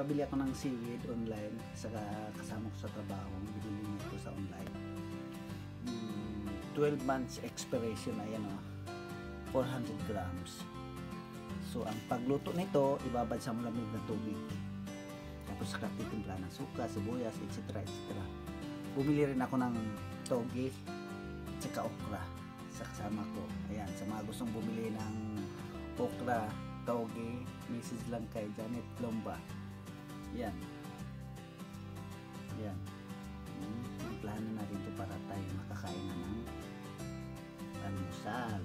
nakabili ako ng seaweed online sa kasama ko sa trabaho, binili nito sa online. 12 months expiration, ayan o, 400 grams. So ang pagluto nito, ibabad sa malamig na tubig, tapos saka titimpla ng suka, sibuyas, etc. etc. Bumili rin ako ng toge at saka okra sa kasama ko. Ayan, sa mga gustong bumili ng okra, toge, message lang kay Janet Lomba. Yan. Yan. Plano natin ito para tayo makakain na ng almusal.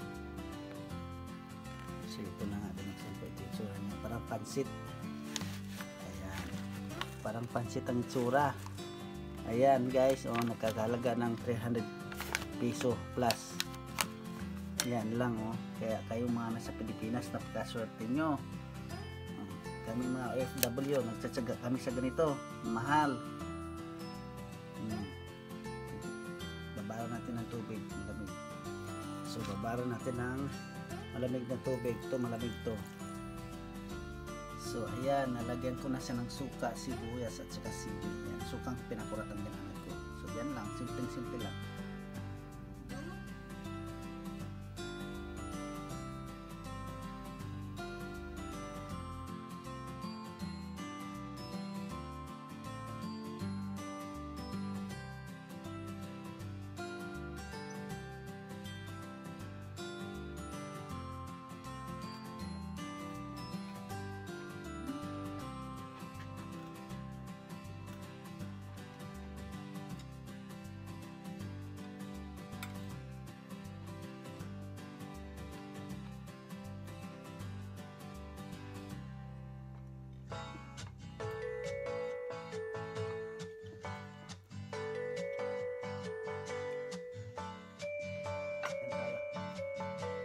So ito na nga, binagsan ko ito itsura niya. Parang pansit. Ayan. Parang pansit ang itsura. Ayan guys, nakakahalaga ng 300 piso plus. Yan lang Kaya kayo mga nasa Pilipinas, napakaswerte nyo. Kami mga OFW, nagtsatsaga kami sa ganito. Mahal. Babaro natin ng tubig, malamig. So babaro natin ng malamig na tubig. Ito malamig to. So ayan, nalagyan ko na siya ng suka, sibuyas at saka sili. Yan, sukang pinakurat ang ginamit ko. So yan lang, simple lang.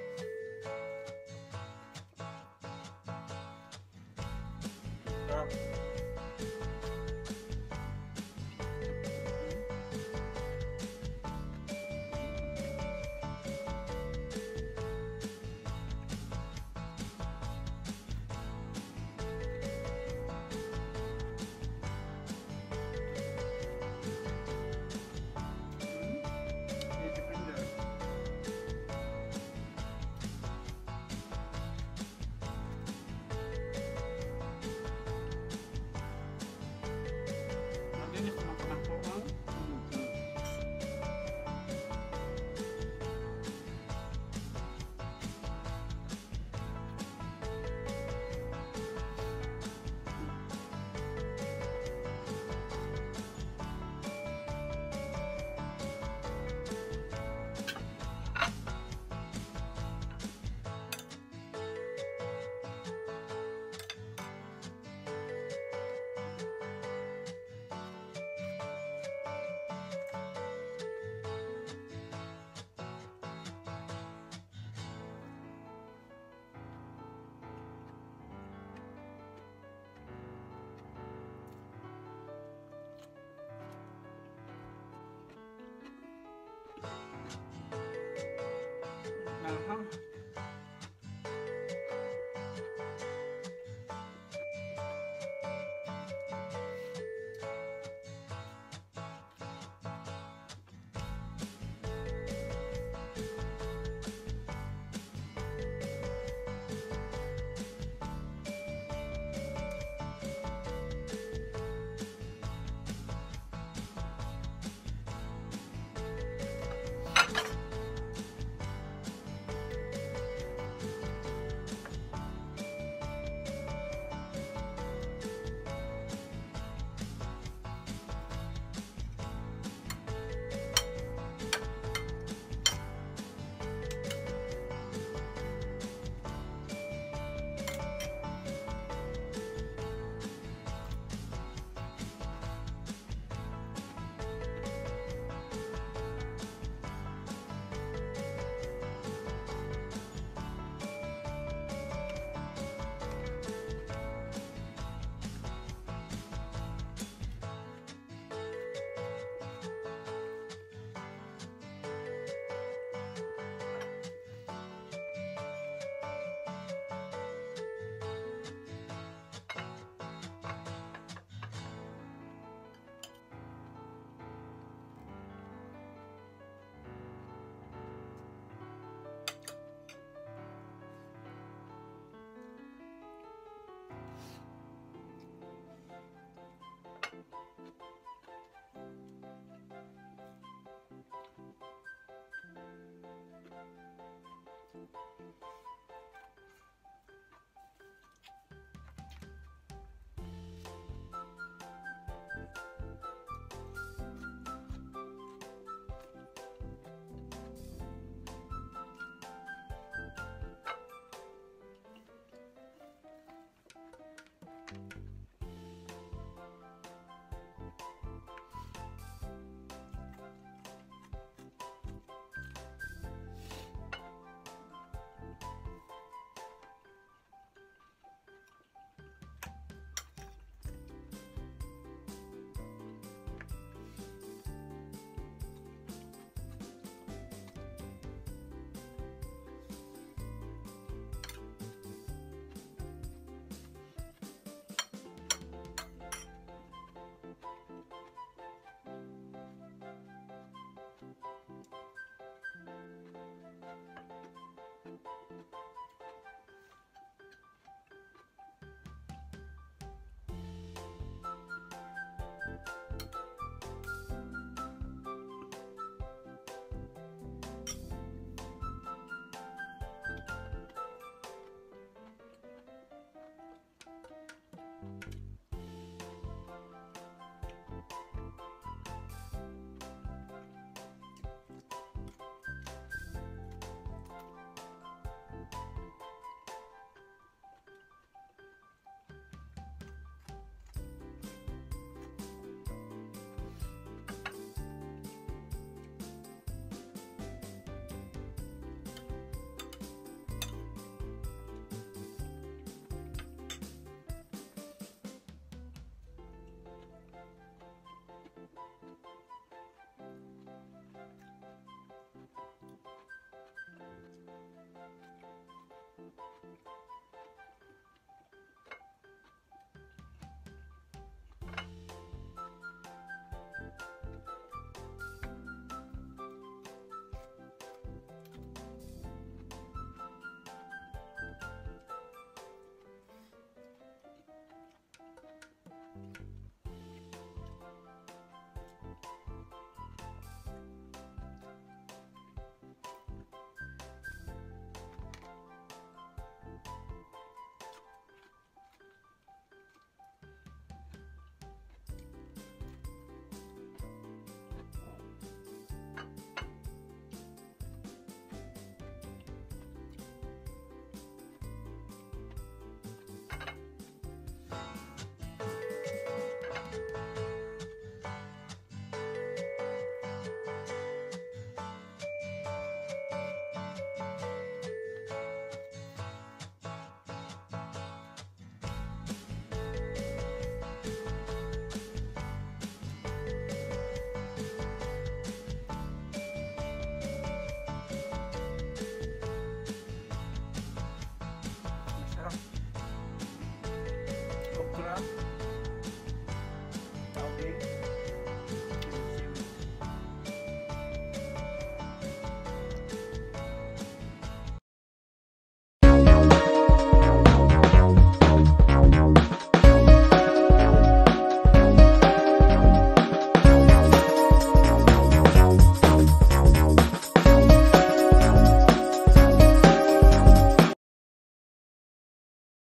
Sarap.